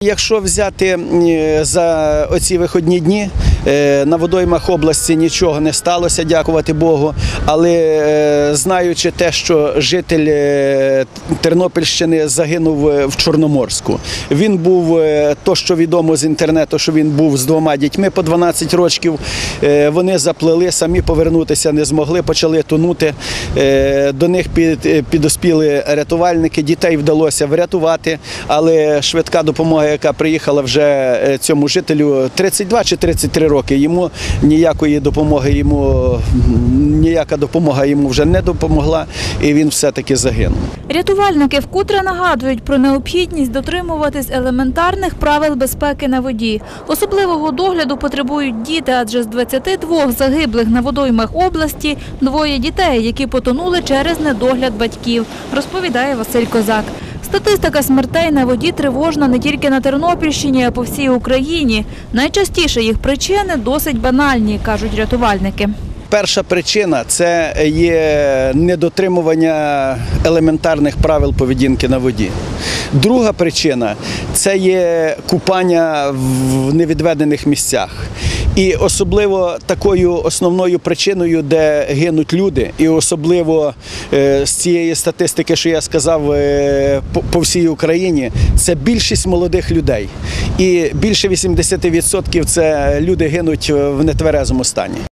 Якщо взяти за оці вихідні дні, на водоймах області нічого не сталося, дякувати Богу, але знаючи те, що житель Тернопільщини загинув в Чорноморську. Він був, то що відомо з інтернету, що він був з 2 дітьми по 12 років, вони заплили, самі повернутися не змогли, почали тонути. До них підоспіли рятувальники, дітей вдалося врятувати, але швидка допомога, яка приїхала вже цьому жителю 32 чи 33 роки, йому ніяка допомога йому вже не допомогла, і він все-таки загинув. Рятувальники вкотре нагадують про необхідність дотримуватись елементарних правил безпеки на воді. Особливого догляду потребують діти, адже з 22 загиблих на водоймах області 2 дітей, які потонули через недогляд батьків, розповідає Василь Козак. Статистика смертей на воді тривожна не тільки на Тернопільщині, а по всій Україні. Найчастіше їх причини досить банальні, кажуть рятувальники. Перша причина – це є недотримування елементарних правил поведінки на воді. Друга причина – це є купання в невідведених місцях. І особливо такою основною причиною, де гинуть люди, і особливо з цієї статистики, що я сказав, по всій Україні, це більшість молодих людей. І більше 80% – це люди гинуть в нетверезому стані.